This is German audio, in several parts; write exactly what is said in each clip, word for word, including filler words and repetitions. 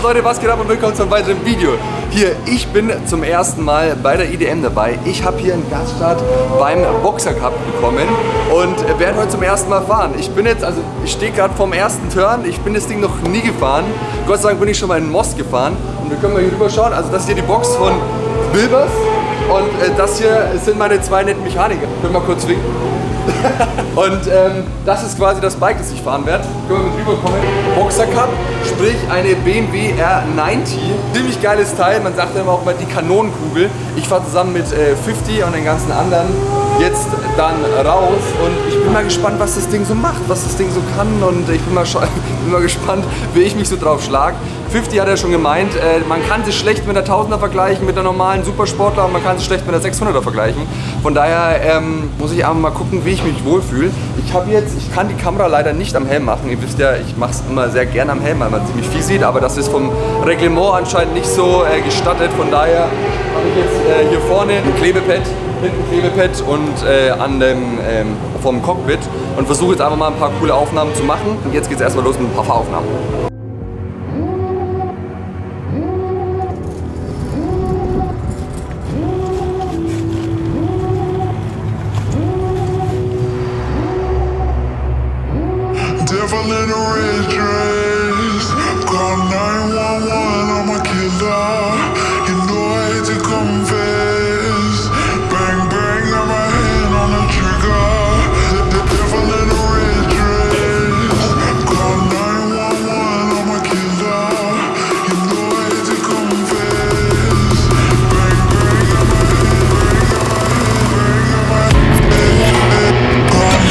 Leute, was geht ab und willkommen zu einem weiteren Video. Hier, ich bin zum ersten Mal bei der I D M dabei. Ich habe hier einen Gaststart beim Boxer Cup bekommen und werde heute zum ersten Mal fahren. Ich bin jetzt, also ich stehe gerade vorm ersten Turn. Ich bin das Ding noch nie gefahren. Gott sei Dank bin ich schon mal in Most gefahren. Und wir können mal hier rüber schauen. Also das ist hier die Box von Wilbers. Und äh, das hier sind meine zwei netten Mechaniker. Können wir mal kurz winken. Und ähm, das ist quasi das Bike, das ich fahren werde. Können wir mit rüberkommen. Boxer Cup, sprich eine B M W R neunzig. Ziemlich geiles Teil, man sagt ja immer auch mal die Kanonenkugel. Ich fahre zusammen mit äh, fünfzig und den ganzen anderen jetzt dann raus. Und ich bin mal gespannt, was das Ding so macht, was das Ding so kann. Und ich bin mal, bin mal gespannt, wie ich mich so drauf schlage. fünfzig hat ja schon gemeint, äh, man kann sich schlecht mit der Tausender vergleichen, mit der normalen Supersportler, und man kann sich schlecht mit der sechshunderter vergleichen. Von daher ähm, muss ich einfach mal gucken, wie ich mich wohlfühle. Ich habe jetzt, ich kann die Kamera leider nicht am Helm machen. Ihr wisst ja, ich mache es immer sehr gerne am Helm, weil man ziemlich viel sieht, aber das ist vom Reglement anscheinend nicht so äh, gestattet. Von daher habe ich jetzt äh, hier vorne ein Klebepad, hinten ein Klebepad und äh, an dem ähm, vom Cockpit und versuche jetzt einfach mal ein paar coole Aufnahmen zu machen. Und jetzt geht es erstmal los mit ein paar Fahraufnahmen. Devil in a red dress, call nine one one, I'm a killer. You know I hate to confess. Bang bang, got my hand on the trigger. The, the devil in a red dress, call nine one one, I'm a killer. You know I hate to confess. Bang bang, got my hand, bang, got my hand, bang, got my hand.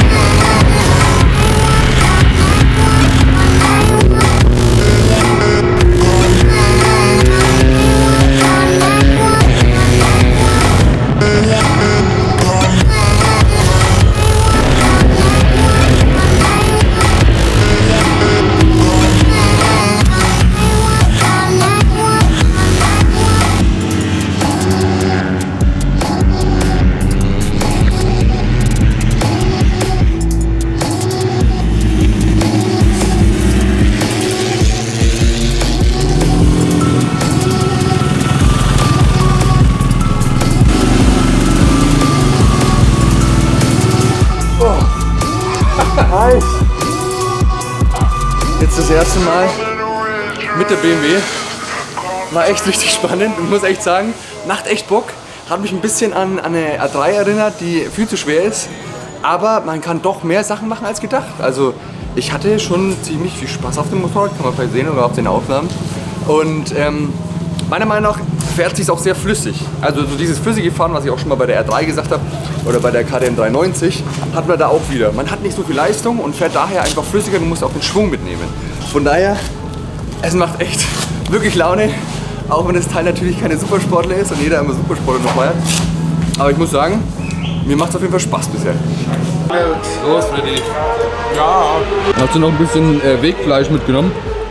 Jetzt das erste Mal mit der B M W. War echt richtig spannend. Ich muss echt sagen, macht echt Bock. Hat mich ein bisschen an, an eine R drei erinnert, die viel zu schwer ist. Aber man kann doch mehr Sachen machen als gedacht. Also ich hatte schon ziemlich viel Spaß auf dem Motorrad, kann man vielleicht sehen oder auf den Aufnahmen. Und ähm, meiner Meinung nach fährt es sich auch sehr flüssig. Also so dieses flüssige Fahren, was ich auch schon mal bei der R drei gesagt habe, oder bei der K T M dreihundertneunzig, hat man da auch wieder. Man hat nicht so viel Leistung und fährt daher einfach flüssiger, man muss auch den Schwung mitnehmen. Von daher, es macht echt wirklich Laune, auch wenn das Teil natürlich keine Supersportler ist und jeder immer Supersportler noch feiert. Aber ich muss sagen, mir macht es auf jeden Fall Spaß bisher. Los, Freddy. Ja. Hast du noch ein bisschen äh, Wegfleisch mitgenommen?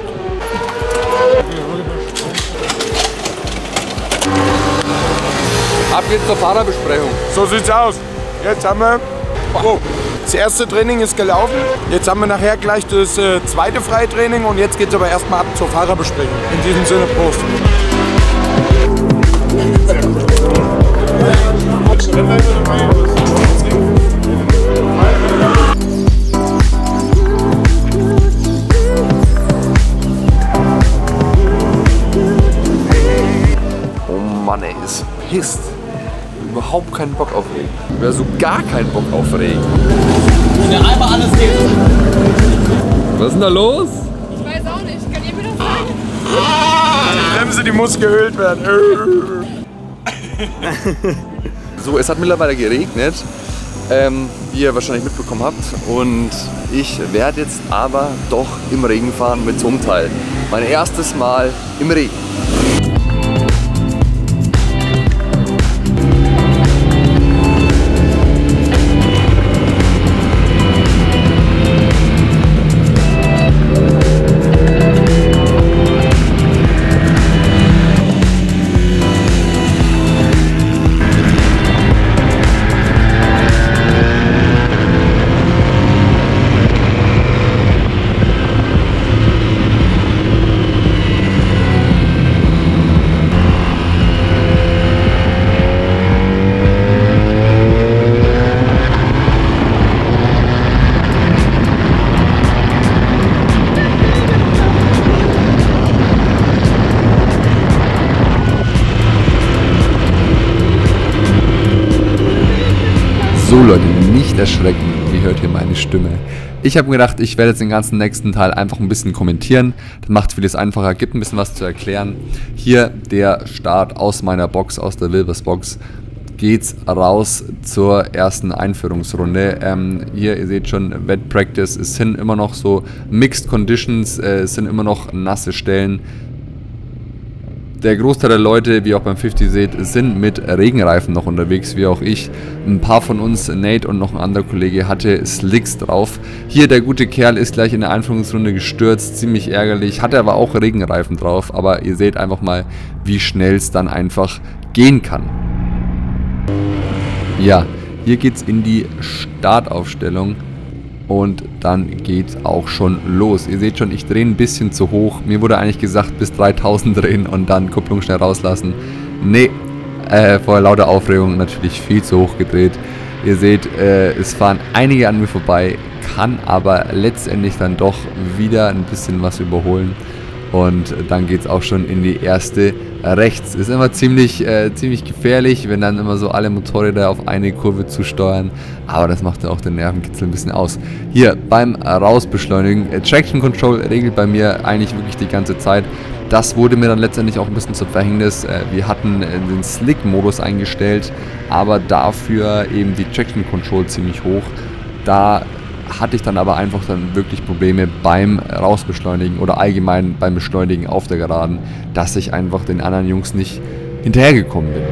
Ab geht's zur Fahrerbesprechung. So sieht's aus. Jetzt haben wir, oh, das erste Training ist gelaufen. Jetzt haben wir nachher gleich das äh, zweite Freitraining und jetzt geht's aber erstmal ab zur Fahrerbesprechung. In diesem Sinne, Prost. Oh Mann, ey, ist pisst. Überhaupt keinen Bock auf Regen. Oder so gar keinen Bock auf Regen. Wenn einmal alles geht. Was ist denn da los? Ich weiß auch nicht. Kann ihr mir das sagen? Die Bremse, die muss geölt werden. So, es hat mittlerweile geregnet, ähm, wie ihr wahrscheinlich mitbekommen habt. Und ich werde jetzt aber doch im Regen fahren mit so einem Teil. Mein erstes Mal im Regen. So Leute, nicht erschrecken, ihr hört hier meine Stimme. Ich habe mir gedacht, ich werde jetzt den ganzen nächsten Teil einfach ein bisschen kommentieren. Das macht vieles einfacher, gibt ein bisschen was zu erklären. Hier der Start aus meiner Box, aus der Wilbers Box. Geht's raus zur ersten Einführungsrunde. Ähm, hier, ihr seht schon, Wet Practice, es sind immer noch so Mixed Conditions, äh, es sind immer noch nasse Stellen. Der Großteil der Leute, wie ihr auch beim fünfzig seht, sind mit Regenreifen noch unterwegs, wie auch ich. Ein paar von uns, Nate und noch ein anderer Kollege, hatte Slicks drauf. Hier, der gute Kerl ist gleich in der Einführungsrunde gestürzt, ziemlich ärgerlich, hatte aber auch Regenreifen drauf. Aber ihr seht einfach mal, wie schnell es dann einfach gehen kann. Ja, hier geht es in die Startaufstellung. Und dann geht auch schon los. Ihr seht schon, ich drehe ein bisschen zu hoch. Mir wurde eigentlich gesagt, bis dreitausend drehen und dann Kupplung schnell rauslassen. Nee, äh, vor lauter Aufregung natürlich viel zu hoch gedreht. Ihr seht, äh, es fahren einige an mir vorbei, kann aber letztendlich dann doch wieder ein bisschen was überholen. Und dann geht es auch schon in die erste rechts. Ist immer ziemlich, äh, ziemlich gefährlich, wenn dann immer so alle Motorräder auf eine Kurve zusteuern. Aber das macht ja auch den Nervenkitzel ein bisschen aus. Hier beim Rausbeschleunigen. Äh, Traction Control regelt bei mir eigentlich wirklich die ganze Zeit. Das wurde mir dann letztendlich auch ein bisschen zum Verhängnis. Äh, wir hatten äh, den Slick-Modus eingestellt, aber dafür eben die Traction Control ziemlich hoch. Da hatte ich dann aber einfach dann wirklich Probleme beim Rausbeschleunigen oder allgemein beim Beschleunigen auf der Geraden, dass ich einfach den anderen Jungs nicht hinterhergekommen bin.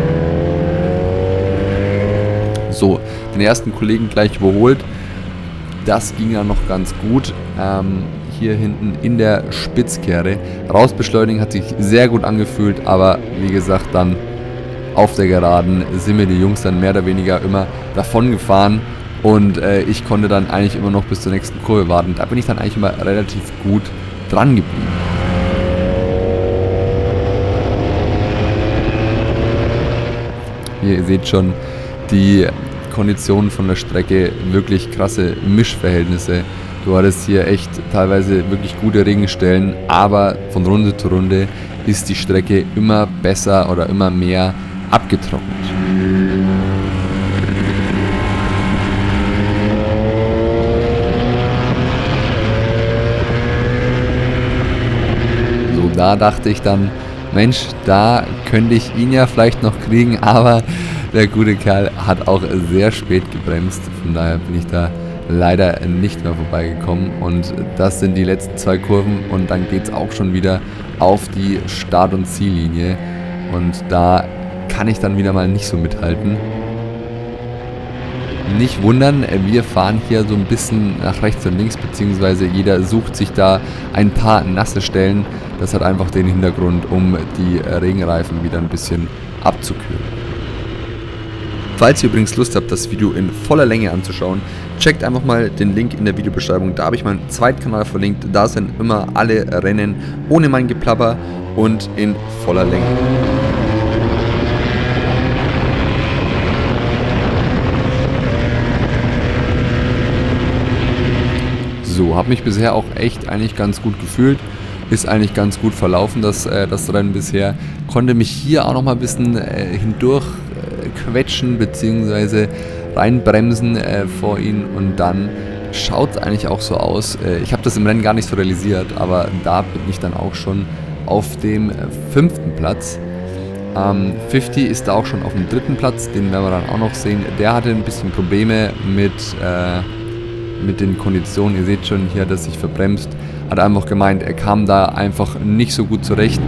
So, den ersten Kollegen gleich überholt. Das ging ja noch ganz gut. Ähm, hier hinten in der Spitzkehre. Rausbeschleunigen hat sich sehr gut angefühlt, aber wie gesagt, dann auf der Geraden sind mir die Jungs dann mehr oder weniger immer davon gefahren. Und äh, ich konnte dann eigentlich immer noch bis zur nächsten Kurve warten. Da bin ich dann eigentlich immer relativ gut dran geblieben. Hier, ihr seht schon die Konditionen von der Strecke, wirklich krasse Mischverhältnisse. Du hattest hier echt teilweise wirklich gute Regenstellen, aber von Runde zu Runde ist die Strecke immer besser oder immer mehr abgetrocknet. Da dachte ich dann, Mensch, da könnte ich ihn ja vielleicht noch kriegen, aber der gute Kerl hat auch sehr spät gebremst. Von daher bin ich da leider nicht mehr vorbeigekommen. Und das sind die letzten zwei Kurven und dann geht es auch schon wieder auf die Start- und Ziellinie. Und da kann ich dann wieder mal nicht so mithalten. Nicht wundern, wir fahren hier so ein bisschen nach rechts und links, beziehungsweise jeder sucht sich da ein paar nasse Stellen. Das hat einfach den Hintergrund, um die Regenreifen wieder ein bisschen abzukühlen. Falls ihr übrigens Lust habt, das Video in voller Länge anzuschauen, checkt einfach mal den Link in der Videobeschreibung. Da habe ich meinen zweiten Kanal verlinkt. Da sind immer alle Rennen ohne mein Geplapper und in voller Länge. So, habe mich bisher auch echt eigentlich ganz gut gefühlt. Ist eigentlich ganz gut verlaufen, das, äh, das Rennen bisher. Konnte mich hier auch noch mal ein bisschen äh, hindurch äh, quetschen bzw. reinbremsen äh, vor ihn. Und dann schaut es eigentlich auch so aus. Äh, ich habe das im Rennen gar nicht so realisiert, aber da bin ich dann auch schon auf dem äh, fünften Platz. Ähm, fünfzig ist da auch schon auf dem dritten Platz, den werden wir dann auch noch sehen. Der hatte ein bisschen Probleme mit... Äh, mit den Konditionen. Ihr seht schon, hier hat er sich verbremst. Hat einfach gemeint, er kam da einfach nicht so gut zurecht.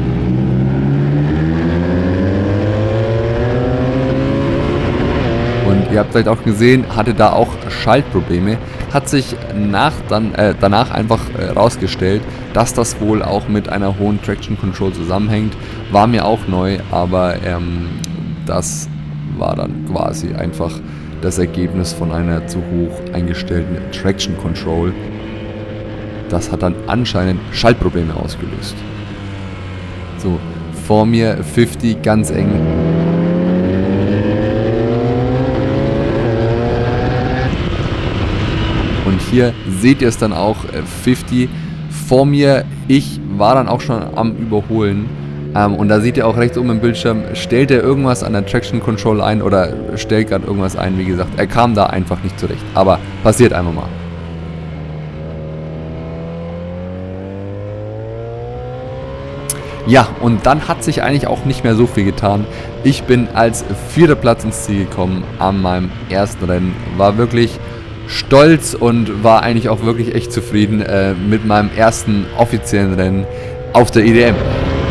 Und ihr habt vielleicht auch gesehen, hatte da auch Schaltprobleme. Hat sich nach, dann, äh, danach einfach äh, rausgestellt, dass das wohl auch mit einer hohen Traction Control zusammenhängt. War mir auch neu, aber ähm, das war dann quasi einfach das Ergebnis von einer zu hoch eingestellten Traction Control. Das hat dann anscheinend Schaltprobleme ausgelöst. So, vor mir fünfzig, ganz eng. Und hier seht ihr es dann auch, fünfzig vor mir. Ich war dann auch schon am Überholen Ähm, und da seht ihr auch rechts oben im Bildschirm, stellt er irgendwas an der Traction Control ein oder stellt gerade irgendwas ein. Wie gesagt, er kam da einfach nicht zurecht. Aber passiert einfach mal. Ja, und dann hat sich eigentlich auch nicht mehr so viel getan. Ich bin als vierter Platz ins Ziel gekommen an meinem ersten Rennen. War wirklich stolz und war eigentlich auch wirklich echt zufrieden äh, mit meinem ersten offiziellen Rennen auf der I D M.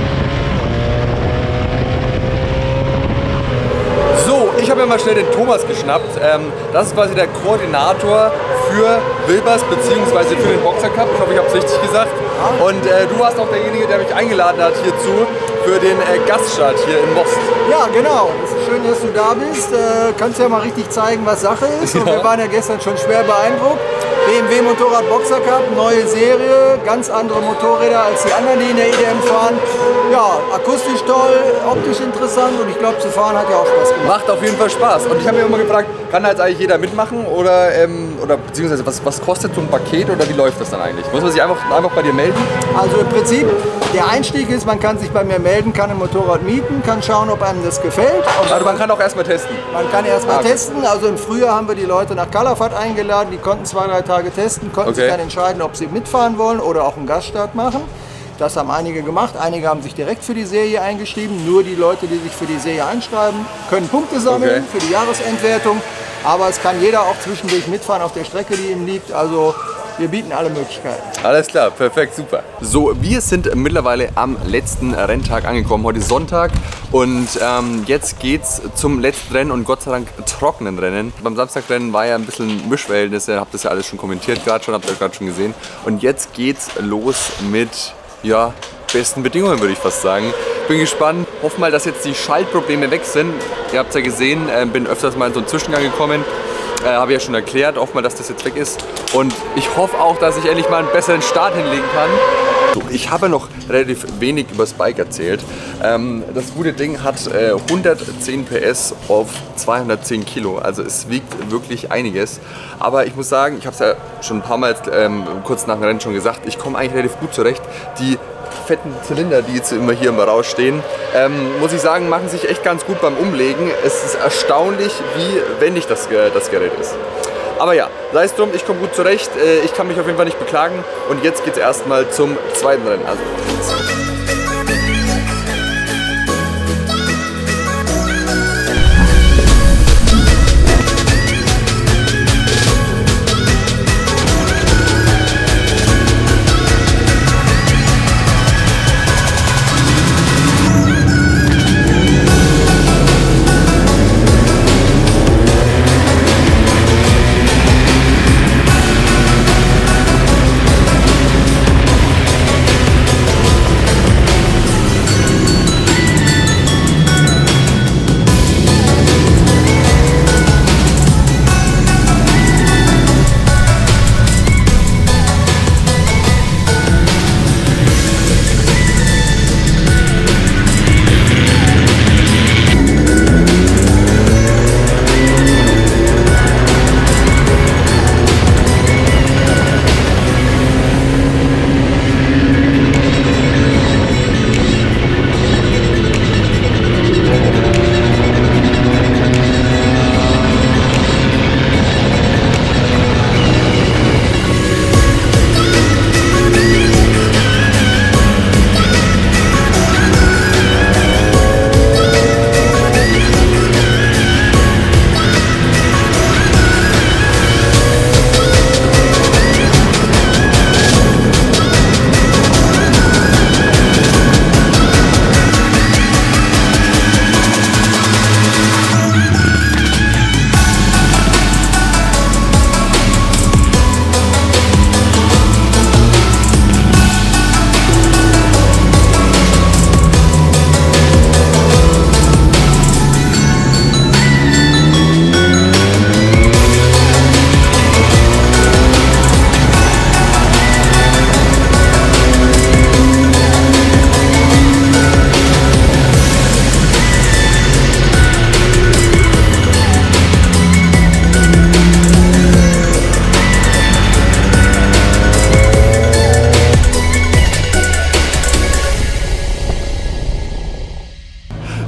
So, ich habe mir mal schnell den Thomas geschnappt. Ähm, das ist quasi der Koordinator für Wilbers bzw. für den Boxer Cup. Ich hoffe, ich habe es richtig gesagt. Und äh, du warst auch derjenige, der mich eingeladen hat hierzu für den äh, Gaststart hier in Most. Ja, genau. Es ist schön, dass du da bist. Äh, kannst ja mal richtig zeigen, was Sache ist. Und wir waren ja gestern schon schwer beeindruckt. B M W Motorrad Boxer Cup, neue Serie, ganz andere Motorräder als die anderen, die in der I D M fahren. Ja, akustisch toll, optisch interessant und ich glaube, zu fahren hat ja auch Spaß gemacht. Macht auf jeden Fall Spaß. Und ich habe mir immer gefragt, kann da jetzt eigentlich jeder mitmachen oder, ähm, oder beziehungsweise was, was kostet so ein Paket oder wie läuft das dann eigentlich? Muss man sich einfach, einfach bei dir melden? Also im Prinzip, der Einstieg ist, man kann sich bei mir melden, kann ein Motorrad mieten, kann schauen, ob einem das gefällt. Also man kann auch erstmal testen? Man kann erstmal ah, okay. testen. Also im Frühjahr haben wir die Leute nach Calafat eingeladen, die konnten zwei, drei Tage testen, konnten okay. sich dann entscheiden, ob sie mitfahren wollen oder auch einen Gaststart machen. Das haben einige gemacht. Einige haben sich direkt für die Serie eingeschrieben. Nur die Leute, die sich für die Serie einschreiben, können Punkte sammeln okay. für die Jahresendwertung. Aber es kann jeder auch zwischendurch mitfahren auf der Strecke, die ihm liegt. Also wir bieten alle Möglichkeiten. Alles klar, perfekt, super. So, wir sind mittlerweile am letzten Renntag angekommen. Heute ist Sonntag und ähm, jetzt geht's zum letzten Rennen und Gott sei Dank trockenen Rennen. Beim Samstagrennen war ja ein bisschen Mischverhältnisse, habt das ja alles schon kommentiert gerade schon, habt ihr gerade schon gesehen. Und jetzt geht's los mit, ja, besten Bedingungen, würde ich fast sagen. Bin gespannt, hoffe mal, dass jetzt die Schaltprobleme weg sind. Ihr habt es ja gesehen, äh, bin öfters mal in so einen Zwischengang gekommen. Äh, Habe ich ja schon erklärt, hoffe mal, dass das jetzt weg ist. Und ich hoffe auch, dass ich endlich mal einen besseren Start hinlegen kann. So, ich habe noch relativ wenig über das Bike erzählt. Ähm, das gute Ding hat äh, hundertzehn P S auf zweihundertzehn Kilo. Also es wiegt wirklich einiges. Aber ich muss sagen, ich habe es ja schon ein paar Mal ähm, kurz nach dem Rennen schon gesagt, ich komme eigentlich relativ gut zurecht. Die fetten Zylinder, die jetzt immer hier im rausstehen, ähm, muss ich sagen, machen sich echt ganz gut beim Umlegen. Es ist erstaunlich, wie wendig das, das Gerät ist. Aber ja, sei es drum, ich komme gut zurecht, ich kann mich auf jeden Fall nicht beklagen und jetzt geht es erstmal zum zweiten Rennen. Also.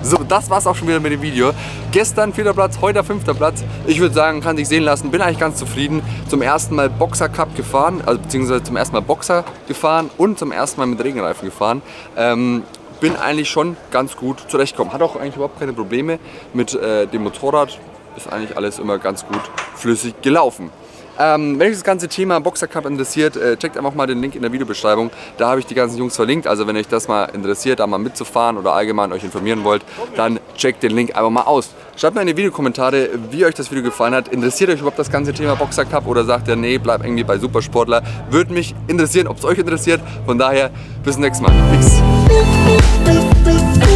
So, das war's auch schon wieder mit dem Video. Gestern vierter Platz, heute fünfter Platz. Ich würde sagen, kann sich sehen lassen. Bin eigentlich ganz zufrieden. Zum ersten Mal Boxer Cup gefahren, also beziehungsweise zum ersten Mal Boxer gefahren und zum ersten Mal mit Regenreifen gefahren. Ähm, bin eigentlich schon ganz gut zurechtgekommen. Hat auch eigentlich überhaupt keine Probleme mit äh, dem Motorrad. Ist eigentlich alles immer ganz gut flüssig gelaufen. Ähm, wenn euch das ganze Thema Boxer Cup interessiert, äh, checkt einfach mal den Link in der Videobeschreibung. Da habe ich die ganzen Jungs verlinkt. Also wenn euch das mal interessiert, da mal mitzufahren oder allgemein euch informieren wollt, dann checkt den Link einfach mal aus. Schreibt mir in die Videokommentare, wie euch das Video gefallen hat. Interessiert euch überhaupt das ganze Thema Boxer Cup oder sagt ihr, nee, bleibt irgendwie bei Supersportler? Würde mich interessieren, ob es euch interessiert. Von daher, bis zum nächsten Mal. Peace.